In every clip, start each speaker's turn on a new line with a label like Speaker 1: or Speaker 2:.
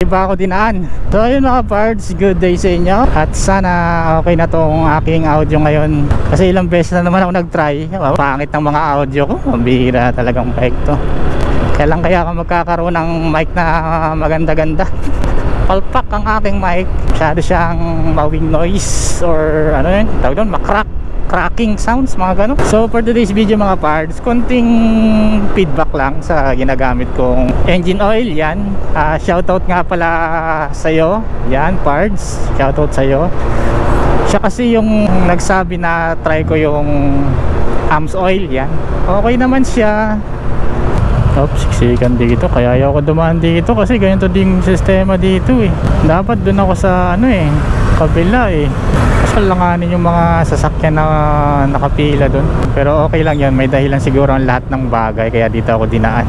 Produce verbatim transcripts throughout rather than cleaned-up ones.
Speaker 1: Iba ako dinaan. So ayun mga parts, good day sa inyo. At sana okay na tong aking audio ngayon. Kasi ilang beses na naman ako nag-try. Pangit ng mga audio ko. Mabihira talagang mic to. Kailan kaya ako magkakaroon ng mic na maganda-ganda? Palpak ang aking mic. Masyado siyang mawing noise or ano yun, tawag doon, makrak, cracking sounds, mga gano'n. So for today's video mga parts, konting feedback lang sa ginagamit kong engine oil. Yan, uh, shoutout nga pala sa'yo. Yan parts, shoutout sa'yo. Siya kasi yung nagsabi na try ko yung A M S oil. Yan, okay naman siya. Oops, siksikan dito. Kaya ayaw ko dumaan dito kasi ganito din sistema dito eh. Dapat dun ako sa ano eh, kabila eh. Kasi langanin yung mga sasakyan na nakapila dun. Pero okay lang yan, may dahilan siguro ang lahat ng bagay kaya dito ako dinaan.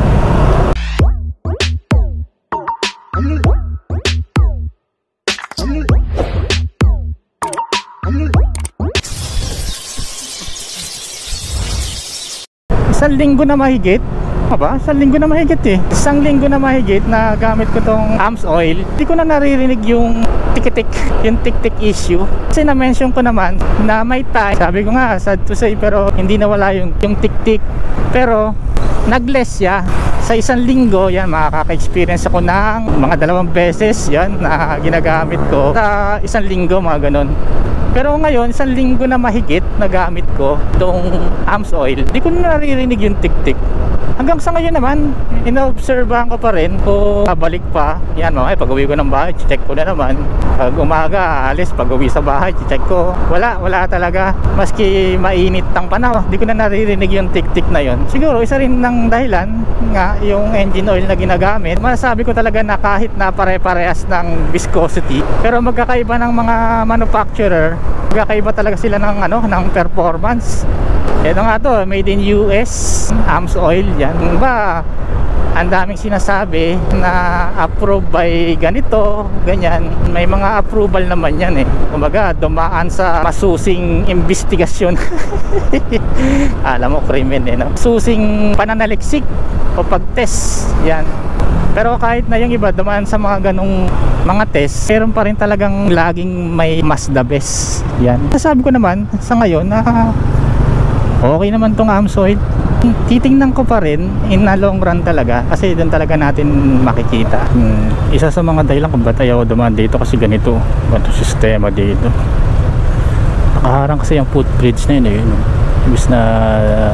Speaker 1: Isang linggo na mahigit ba? Isang linggo na mahigit eh. Isang linggo na mahigit na gamit ko tong A M S oil. Hindi ko na naririnig yung tik-tik, yung tik-tik issue. Kasi na-mention ko naman na may time. Sabi ko nga, sad to say, pero hindi nawala yung, yung tik-tik. Pero nag-less siya. Sa isang linggo, yan, makaka-experience ako ng mga dalawang beses yan na ginagamit ko. Sa isang linggo, mga ganon. Pero ngayon, isang linggo na mahigit na gamit ko itong A M S oil, di ko na naririnig yung tik-tik. Hanggang sa ngayon naman, ina-obserbahan ko pa rin kung babalik pa. Yan mga, pag uwi ko ng bahay, check ko na naman. Pag umaga, alis, pag uwi sa bahay, check ko. Wala, wala talaga. Maski mainit ang panahon, di ko na naririnig yung tik-tik na yon. Siguro, isa rin ng dahilan nga, yung engine oil na ginagamit. Masasabi ko talaga na kahit na pare-parehas ng viscosity, pero magkakaiba ng mga manufacturer, magkakaiba talaga sila ng, ano, ng performance. Ito nga to, made in U S, A M S oil. Yan ba, ang daming sinasabi na approved by ganito, ganyan. May mga approval naman yan eh. Kumbaga, dumaan sa masusing investigasyon. Alam mo, krimen eh, no? Susing pananaliksik o pag-test. Yan. Pero kahit na yung iba dumaan sa mga ganong mga test, meron pa rin talagang laging may mas the best. Yan. Sasabi ko naman sa ngayon na okay naman tong A M S oil. Titingnan ko pa rin in a long run talaga kasi doon talaga natin makikita. Hmm. Isa sa mga dahilan kung ba't ayaw dumaan dito kasi ganito, ganito sistema dito. Nakaharang kasi yung footbridge na yun eh. Ibig na uh,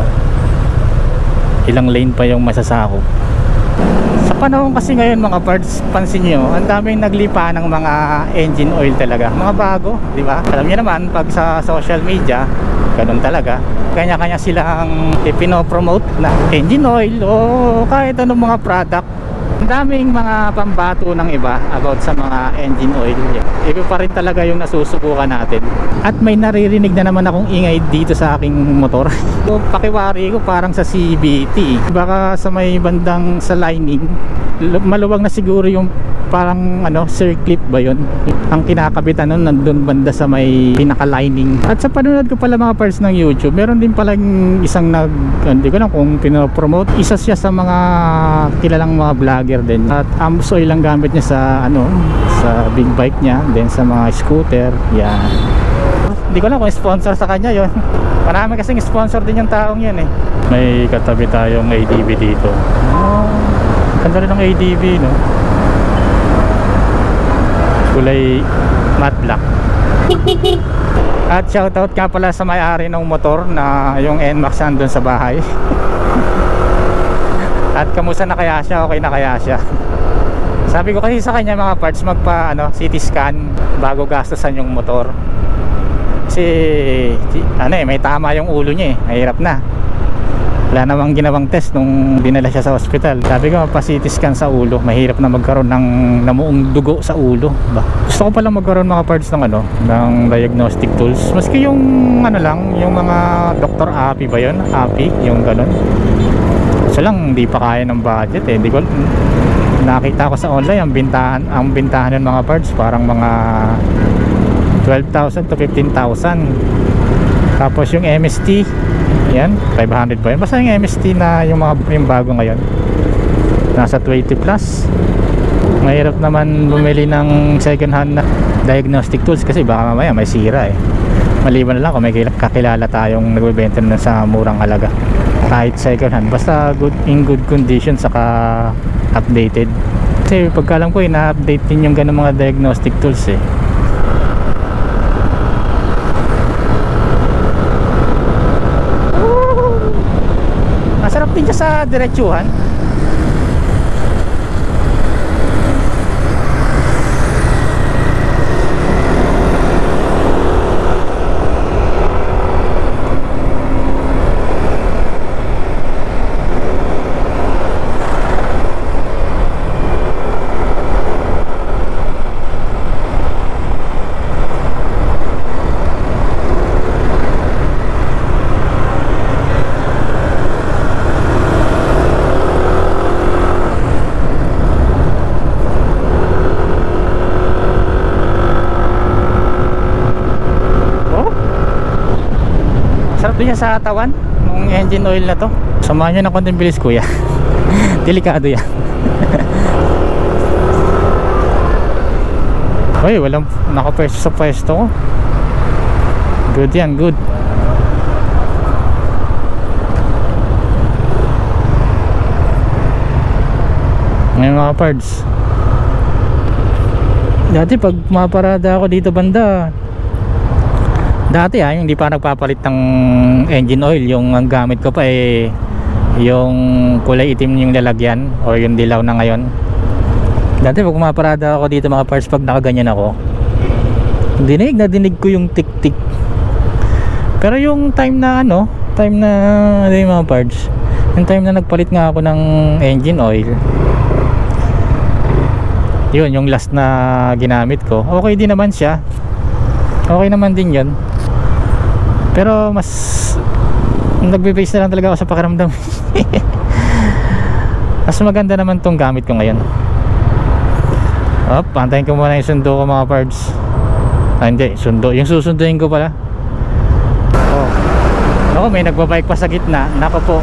Speaker 1: ilang lane pa yung masasakop. Sa panahon kasi ngayon mga parts, pansin nyo, ang daming naglipa ng mga engine oil talaga. Mga bago, di ba? Alam niyo naman, pag sa social media, ganun talaga. Kanya-kanya silang ipinopromote na engine oil o kahit anong mga product. Ang daming mga pambato ng iba about sa mga engine oil. Iba pa rin talaga yung nasusubukan natin. At may naririnig na naman akong ingay dito sa aking motor. So, pakiwari ko parang sa C V T. Baka sa may bandang sa lining, maluwag na siguro yung parang ano, circlip ba yun? Ang kinakabitan nun nandun banda sa may pinaka-lining. At sa panunod ko pala mga parts ng YouTube, meron din palang isang nag, hindi ko lang kung pinopromote, isa siya sa mga kilalang mga vlogger din. At A M S oil lang gamit niya sa ano, sa big bike niya, then sa mga scooter. Yan. Hindi ko lang kung sponsor sa kanya yon. Marami kasing sponsor din yung taong yun eh. May katabi tayong A D B dito. Oh, ganda rin ng A D B, no? Kulay matte black. At shoutout nga pala sa may-ari ng motor na yung N MAX andun sa bahay. At kamusta na kaya siya? Okay na kaya siya? Sabi ko kasi sa kanya mga parts, magpa ano, C T scan bago gastusan yung motor. Kasi ano eh, may tama yung ulo niya eh. Mahirap na. Wala namang ginawang test nung dinala siya sa hospital. Sabi ko, pa-C T scan sa ulo. Mahirap na magkaroon ng namuong dugo sa ulo ba? Gusto ko palang magkaroon mga parts ng ano, ng diagnostic tools. Maski yung ano lang, yung mga Doctor Api ba yun? Api, yung ganun. So lang, hindi pa kaya ng budget eh. Hindi ko, nakita ko sa online ang bintahan, ang bintahan ng mga parts parang mga twelve thousand to fifteen thousand. Tapos yung M S T, yan, five hundred ba yun? Basta yung M S T na yung, mga, yung bago ngayon, nasa twenty plus. Mahirap naman bumili ng second hand na diagnostic tools kasi baka mamaya may sira eh. Maliban na lang kung may kakilala tayong nagbebenta na sa murang halaga. Kahit second hand, basta good, in good condition saka updated. Kasi pagkalam ko eh, na-update din yung ganun mga diagnostic tools eh. Masarap din siya sa diretsuhan. Sarap din niya sa katawan ng engine oil na to. Samahan nyo ng konting bilis kuya. Delikado yan. Uy, walang nakapwesto sa pwesto ko. Good yan, good. Ngayon mga parts, dati pag maparada ako dito banda, dati ha, yung hindi pa nagpapalit ng engine oil, yung ang gamit ko pa eh yung kulay itim yung lalagyan o yung dilaw na ngayon. Dati pag maparada ako dito mga parts, pag nakaganyan ako, dinig na dinig ko yung tik tik. Pero yung time na ano, time na ano yung mga parts, yung time na nagpalit nga ako ng engine oil, yun yung last na ginamit ko, okay din naman siya, okay naman din yun. Pero mas nagbe-base na lang talaga ako sa pakiramdam. Mas maganda naman tong gamit ko ngayon. Op, pantayin ko muna yung sundo ko mga parts. Ah hindi, sundo, yung susunduin ko pala. Oh, ako may nagbabike pa sa gitna. Nako po.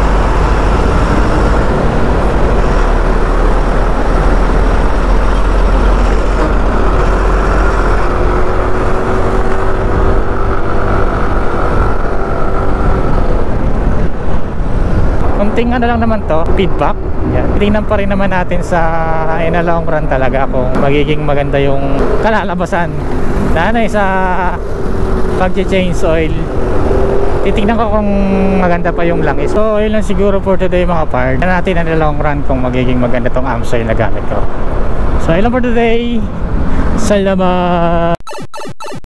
Speaker 1: Kunting ano lang naman to, feedback. Yan. Tingnan pa rin naman natin sa in a long run talaga kung magiging maganda yung kalalabasan. Dahil sa pag-change oil, titignan ko kung maganda pa yung langis. So yun lang siguro for today mga part. Tingnan natin in a long run kung magiging maganda tong AMSOIL na gamit ko. So yun lang for today. Salamat.